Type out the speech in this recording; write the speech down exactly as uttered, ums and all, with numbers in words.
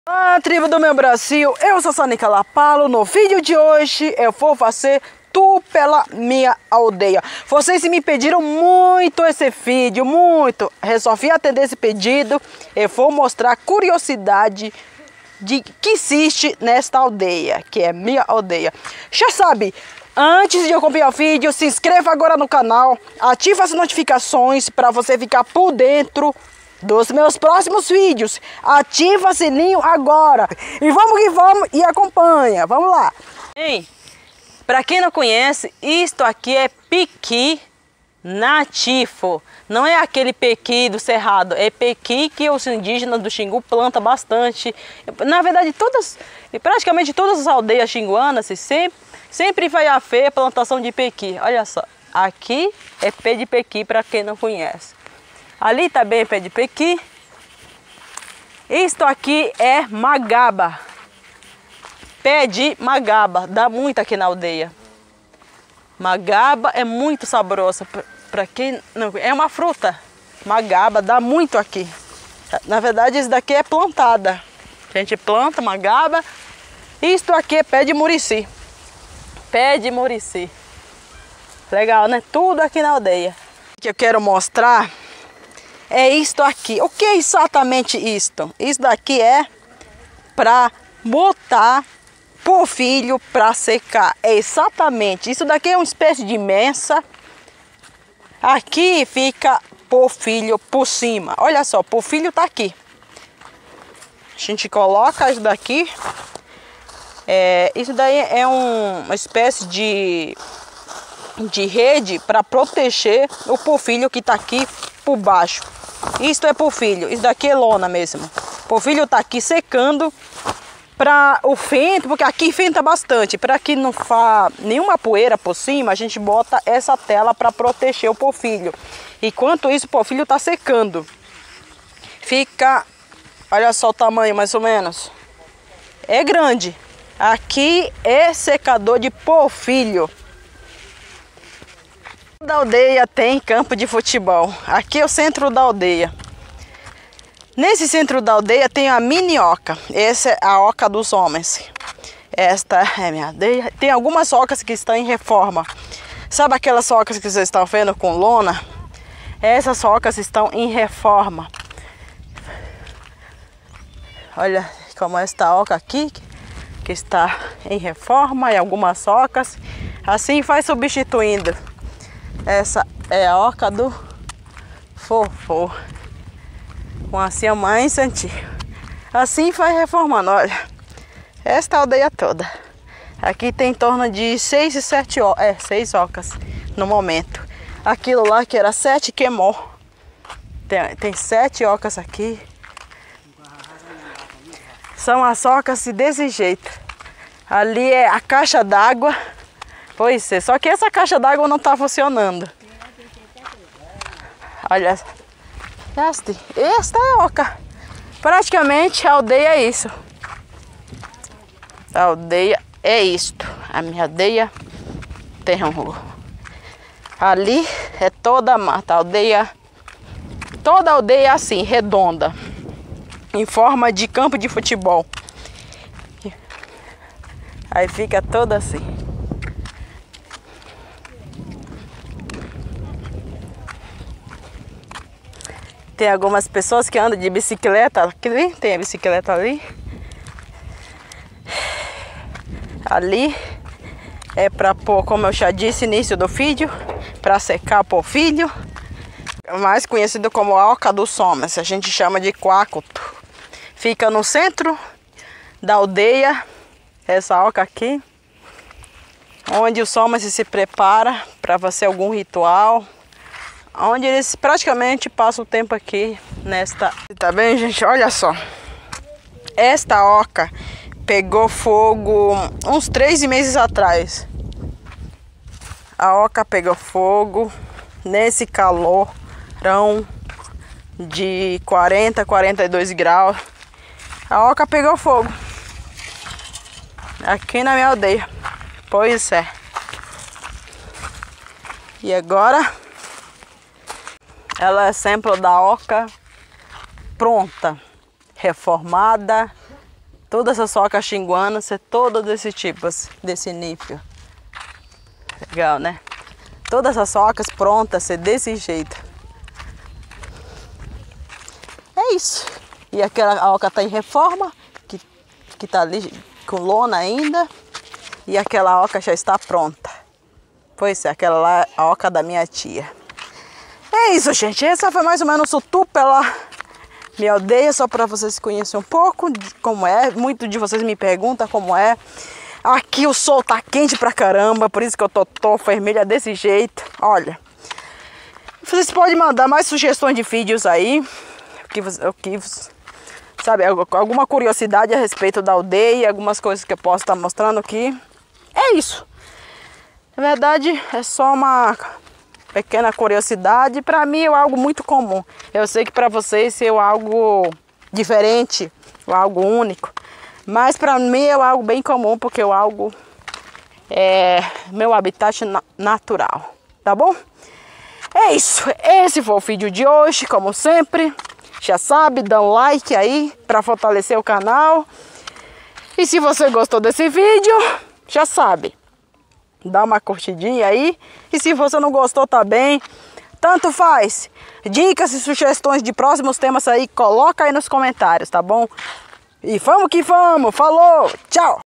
Olá, tribo do meu Brasil, eu sou Sanica Lapalo. No vídeo de hoje eu vou fazer tour pela minha aldeia. Vocês me pediram muito esse vídeo, muito. Resolvi atender esse pedido. Eu vou mostrar a curiosidade de que existe nesta aldeia, que é minha aldeia. Já sabe, antes de eu copiar o vídeo, se inscreva agora no canal, ative as notificações para você ficar por dentro dos meus próximos vídeos. Ativa o sininho agora. E vamos que vamos e acompanha. Vamos lá. Ei, para quem não conhece, isto aqui é pequi nativo. Não é aquele pequi do cerrado, é pequi que os indígenas do Xingu plantam bastante. Na verdade, todas, praticamente todas as aldeias xinguanas sempre, sempre vai haver plantação de pequi. Olha só, aqui é pé de pequi para quem não conhece. Ali também é pé de pequi. Isto aqui é magaba. Pé de magaba. Dá muito aqui na aldeia. Magaba é muito saborosa. Para quem não é uma fruta. Magaba dá muito aqui. Na verdade, isso daqui é plantada. A gente planta magaba. Isto aqui é pé de murici. Pé de murici. Legal, né? Tudo aqui na aldeia. O que eu quero mostrar é isto aqui. O que é exatamente isto? Isso daqui é para botar polvilho para secar. É exatamente. Isso daqui é uma espécie de mensa. Aqui fica polvilho por cima. Olha só, polvilho tá aqui. A gente coloca isso daqui. É, isso daí é um, uma espécie de, de rede para proteger o polvilho que tá aqui por baixo. Isto é polvilho, isso daqui é lona mesmo. O polvilho tá aqui secando para o vento, porque aqui venta bastante. Para que não faça nenhuma poeira por cima, a gente bota essa tela para proteger o polvilho. Enquanto isso, o polvilho tá secando. Fica, olha só o tamanho mais ou menos. É grande. Aqui é secador de polvilho. Da aldeia tem campo de futebol. Aqui é o centro da aldeia. Nesse centro da aldeia tem a mini oca. Essa é a oca dos homens. Esta é minha aldeia. Tem algumas ocas que estão em reforma. Sabe aquelas ocas que vocês estão vendo com lona? Essas ocas estão em reforma. Olha como esta oca aqui, que está em reforma, e algumas ocas. Assim vai substituindo. Essa é a oca do fofo. Com assim a mãe santinho. Assim vai reformando, olha. Esta aldeia toda. Aqui tem em torno de seis e sete é, seis ocas no momento. Aquilo lá que era sete queimou. Tem, tem sete ocas aqui. São as ocas desse jeito. Ali é a caixa d'água. Pois é, só que essa caixa d'água não está funcionando. Olha, este, esta é a oca. Praticamente a aldeia é isso. A aldeia é isto. A minha aldeia tem um... Ali é toda a mata. A aldeia, toda a aldeia é assim, redonda. Em forma de campo de futebol. Aí fica toda assim. Tem algumas pessoas que andam de bicicleta aqui, tem a bicicleta ali. Ali é para pôr, como eu já disse no início do vídeo, para secar polvilho, mais conhecido como a oca dos homens, a gente chama de quacuto. Fica no centro da aldeia, essa oca aqui, onde os homens se preparam para fazer algum ritual. Onde eles praticamente passam o tempo aqui nesta... Tá bem, gente? Olha só. Esta oca pegou fogo uns três meses atrás. A oca pegou fogo nesse calorão de quarenta, quarenta e dois graus. A oca pegou fogo aqui na minha aldeia. Pois é. E agora... ela é exemplo da oca pronta, reformada, Toda essa soca xinguana ser toda desse tipo, desse nível. Legal, né? Todas as socas prontas ser desse jeito. É isso. E aquela oca tá em reforma, que, que tá ali com lona ainda. E aquela oca já está pronta. Pois é, aquela lá, a oca da minha tia. É isso, gente. Essa foi mais ou menos o tour pela minha aldeia, só para vocês conhecerem um pouco de como é. Muito de vocês me perguntam como é. Aqui o sol tá quente pra caramba, por isso que eu tô, tô vermelha desse jeito. Olha, vocês podem mandar mais sugestões de vídeos aí, que, que, sabe, alguma curiosidade a respeito da aldeia, algumas coisas que eu posso estar mostrando aqui. É isso. Na verdade, é só uma pequena curiosidade. Para mim é algo muito comum. Eu sei que para vocês é algo diferente, é algo único. Mas para mim é algo bem comum, porque é algo é meu habitat na natural. Tá bom? É isso. Esse foi o vídeo de hoje, como sempre. Já sabe, dá um like aí para fortalecer o canal. E se você gostou desse vídeo, já sabe, dá uma curtidinha aí. E se você não gostou também, tanto faz. Dicas e sugestões de próximos temas aí, coloca aí nos comentários, tá bom? E vamos que vamos. Falou, tchau!